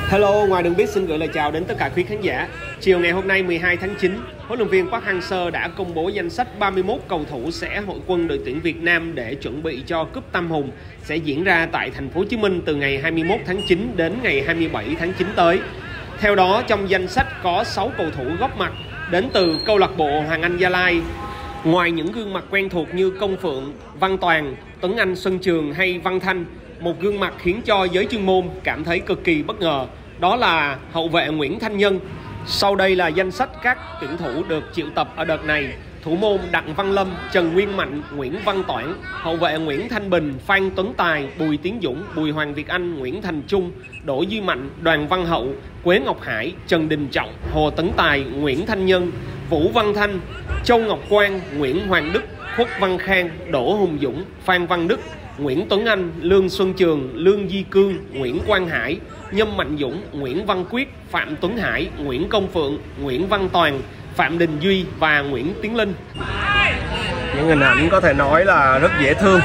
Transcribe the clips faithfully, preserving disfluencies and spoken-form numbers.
Hello, ngoài đường biết xin gửi lời chào đến tất cả quý khán giả. Chiều ngày hôm nay mười hai tháng chín, huấn luyện viên Park Hang-seo đã công bố danh sách ba mươi mốt cầu thủ sẽ hội quân đội tuyển Việt Nam để chuẩn bị cho Cúp Tam Hùng sẽ diễn ra tại thành phố Hồ Chí Minh từ ngày hai mươi mốt tháng chín đến ngày hai mươi bảy tháng chín tới. Theo đó, trong danh sách có sáu cầu thủ góp mặt đến từ câu lạc bộ Hoàng Anh Gia Lai. Ngoài những gương mặt quen thuộc như Công Phượng, Văn Toàn, Tuấn Anh Xuân Trường hay Văn Thanh, một gương mặt khiến cho giới chuyên môn cảm thấy cực kỳ bất ngờ, đó là hậu vệ Nguyễn Thanh Nhân. Sau đây là danh sách các tuyển thủ được triệu tập ở đợt này. Thủ môn Đặng Văn Lâm, Trần Nguyên Mạnh, Nguyễn Văn Toản. Hậu vệ Nguyễn Thanh Bình, Phan Tuấn Tài, Bùi Tiến Dũng, Bùi Hoàng Việt Anh, Nguyễn Thành Trung, Đỗ Duy Mạnh, Đoàn Văn Hậu, Quế Ngọc Hải, Trần Đình Trọng, Hồ Tấn Tài, Nguyễn Thanh Nhân, Vũ Văn Thanh, Châu Ngọc Quang, Nguyễn Hoàng Đức, Khuất Văn Khang, Đỗ Hùng Dũng, Phan Văn Đức, Nguyễn Tuấn Anh, Lương Xuân Trường, Lương Di Cương, Nguyễn Quang Hải, Nhâm Mạnh Dũng, Nguyễn Văn Quyết, Phạm Tuấn Hải, Nguyễn Công Phượng, Nguyễn Văn Toàn, Phạm Đình Duy và Nguyễn Tiến Linh. Những hình ảnh có thể nói là rất dễ thương.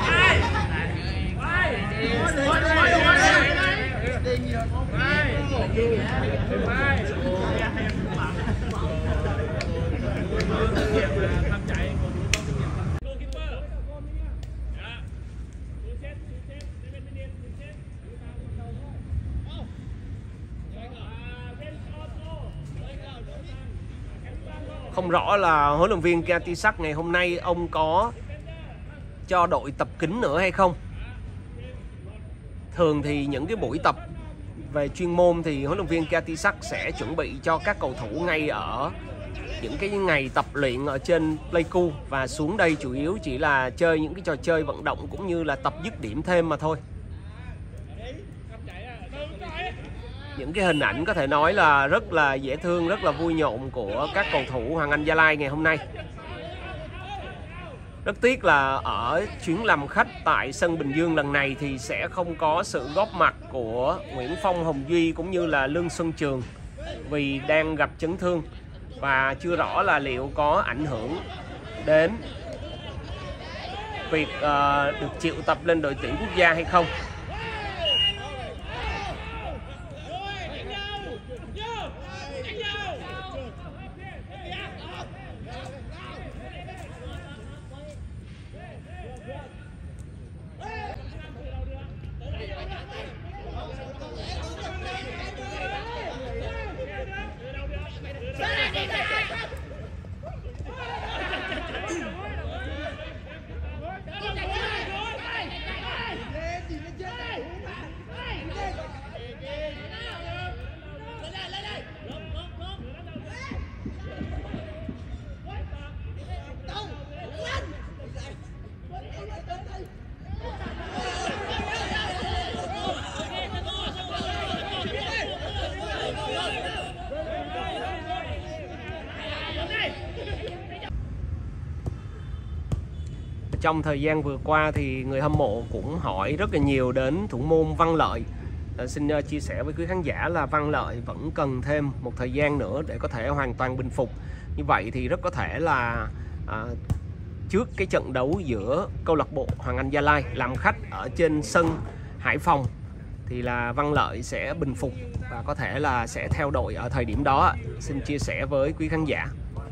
Không rõ là huấn luyện viên Kiatisak ngày hôm nay ông có cho đội tập kính nữa hay không. Thường thì những cái buổi tập về chuyên môn thì huấn luyện viên Kiatisak sẽ chuẩn bị cho các cầu thủ ngay ở những cái ngày tập luyện ở trên Pleiku, và xuống đây chủ yếu chỉ là chơi những cái trò chơi vận động cũng như là tập dứt điểm thêm mà thôi. Những cái hình ảnh có thể nói là rất là dễ thương, rất là vui nhộn của các cầu thủ Hoàng Anh Gia Lai ngày hôm nay. Rất tiếc là ở chuyến làm khách tại sân Bình Dương lần này thì sẽ không có sự góp mặt của Nguyễn Phong Hồng Duy cũng như là Lương Xuân Trường vì đang gặp chấn thương và chưa rõ là liệu có ảnh hưởng đến việc uh, được triệu tập lên đội tuyển quốc gia hay không. Trong thời gian vừa qua thì người hâm mộ cũng hỏi rất là nhiều đến thủ môn Văn Lợi. À, xin uh, chia sẻ với quý khán giả là Văn Lợi vẫn cần thêm một thời gian nữa để có thể hoàn toàn bình phục. Như vậy thì rất có thể là à, trước cái trận đấu giữa câu lạc bộ Hoàng Anh Gia Lai làm khách ở trên sân Hải Phòng thì là Văn Lợi sẽ bình phục và có thể là sẽ theo đội ở thời điểm đó. Xin chia sẻ với quý khán giả.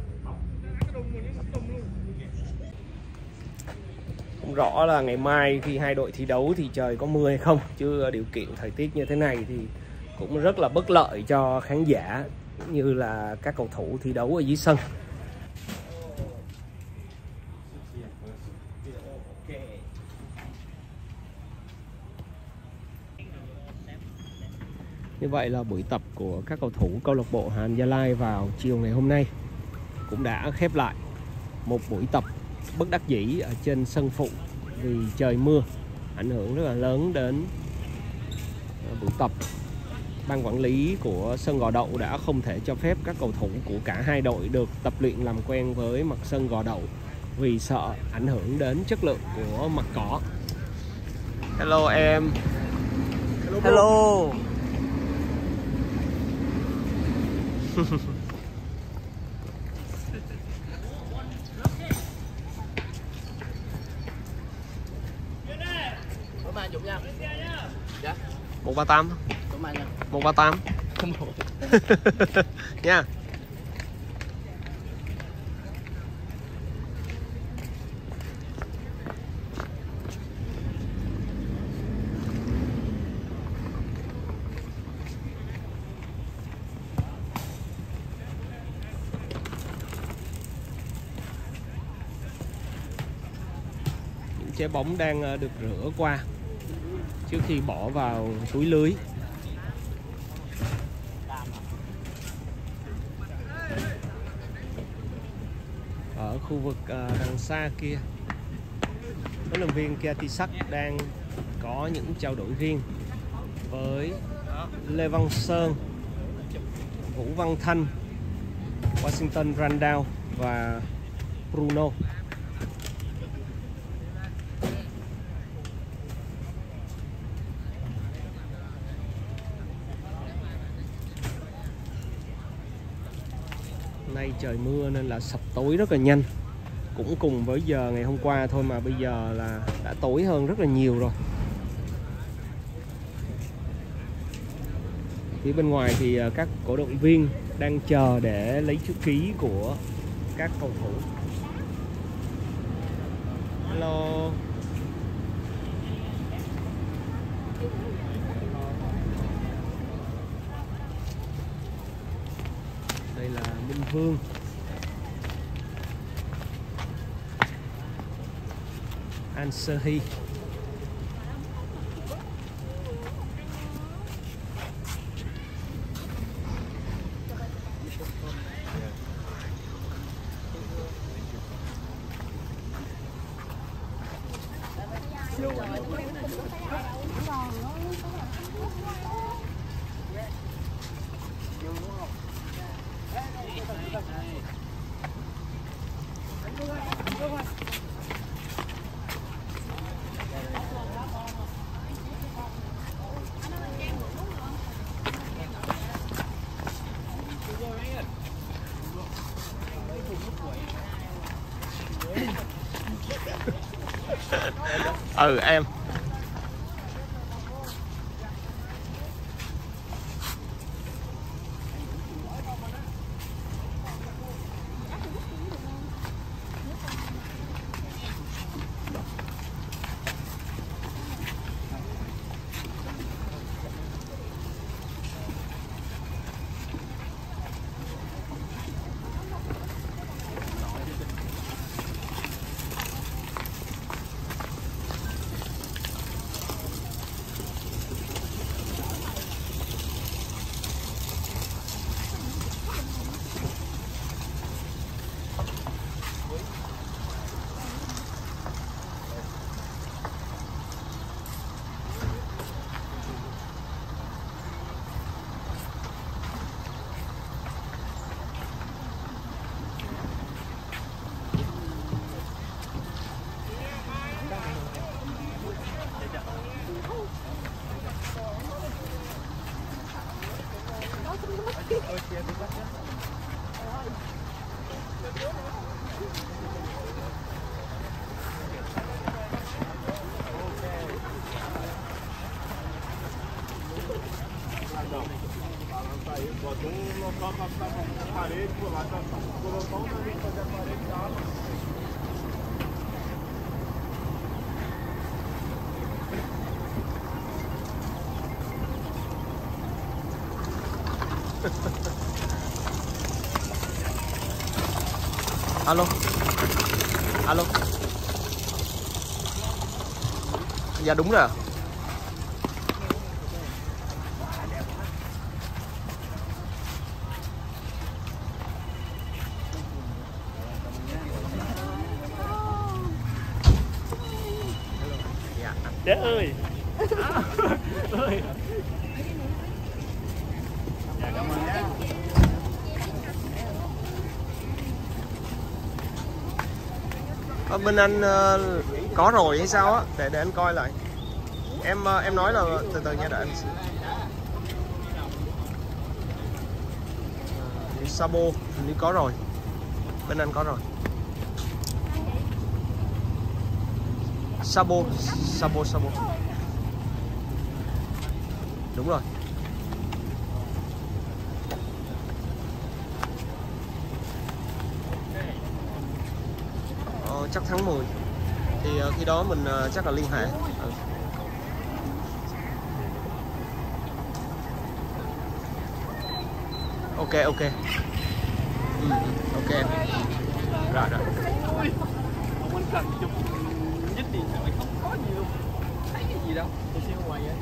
Không rõ là ngày mai khi hai đội thi đấu thì trời có mưa hay không, chứ điều kiện thời tiết như thế này thì cũng rất là bất lợi cho khán giả cũng như là các cầu thủ thi đấu ở dưới sân. Như vậy là buổi tập của các cầu thủ câu lạc bộ Hoàng Anh Gia Lai vào chiều ngày hôm nay cũng đã khép lại. Một buổi tập bất đắc dĩ ở trên sân phụ vì trời mưa ảnh hưởng rất là lớn đến buổi tập. Ban quản lý của sân Gò Đậu đã không thể cho phép các cầu thủ của cả hai đội được tập luyện làm quen với mặt sân Gò Đậu vì sợ ảnh hưởng đến chất lượng của mặt cỏ. Hello em. Hello, Hello. Dạ. một ba tám. một ba tám nha. Trái bóng đang được rửa qua trước khi bỏ vào túi lưới. Ở khu vực đằng xa kia, huấn luyện viên Kiatisak đang có những trao đổi riêng với Lê Văn Sơn, Vũ Văn Thanh, Washington Randall và Bruno. Nay trời mưa nên là sập tối rất là nhanh. Cũng cùng với giờ ngày hôm qua thôi mà bây giờ là đã tối hơn rất là nhiều rồi. Phía bên ngoài thì các cổ động viên đang chờ để lấy chữ ký của các cầu thủ. Hello. Đây là Minh Vương. An Sơ Hy. Ừ em. Alo. Alo. Dạ đúng rồi. Đế ơi. Ơi. Dạ cảm ơn nhé. Ở bên anh uh, có rồi hay sao á, để để anh coi lại. Em uh, em nói là từ từ nha, đợi anh. Uh, Sabo hình như có rồi. Bên anh có rồi. Sabo, Sabo, Sabo. Đúng rồi. chắc tháng mười. Thì uh, khi đó mình uh, chắc là liên hệ. Ừ. Ok ok. Ừ, ok em. Rồi rồi. Không anh cần chụp nhích điện thoại không có gì luôn. Thấy cái gì đâu. Tôi xem ngoài vậy.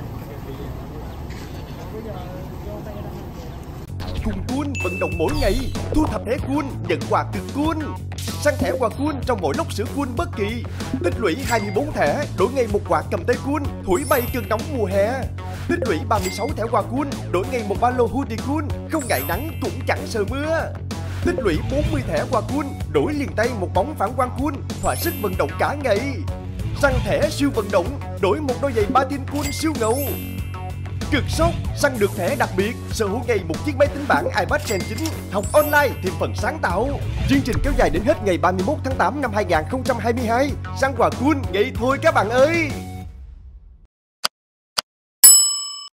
Cùng Cool vận động mỗi ngày, thu thập thẻ Cool, nhận quà cực Cool. Săn thẻ quà Cool trong mỗi lốc sữa Cool bất kỳ. Tích lũy hai mươi bốn thẻ, đổi ngay một quà cầm tay Cool, thổi bay cơn nóng mùa hè. Tích lũy ba mươi sáu thẻ quà Cool, đổi ngay một ba lô hoodie Cool, không ngại nắng cũng chẳng sợ mưa. Tích lũy bốn mươi thẻ quà Cool, đổi liền tay một bóng phản quang Cool, thỏa sức vận động cả ngày. Săn thẻ siêu vận động, đổi một đôi giày patin Cool siêu ngầu. Cực sốc, săn được thẻ đặc biệt, sở hữu ngay một chiếc máy tính bảng iPad Gen chín, học online thêm phần sáng tạo. Chương trình kéo dài đến hết ngày ba mươi mốt tháng tám năm hai nghìn không trăm hai mươi hai. Săn quà Cool ngay thôi các bạn ơi.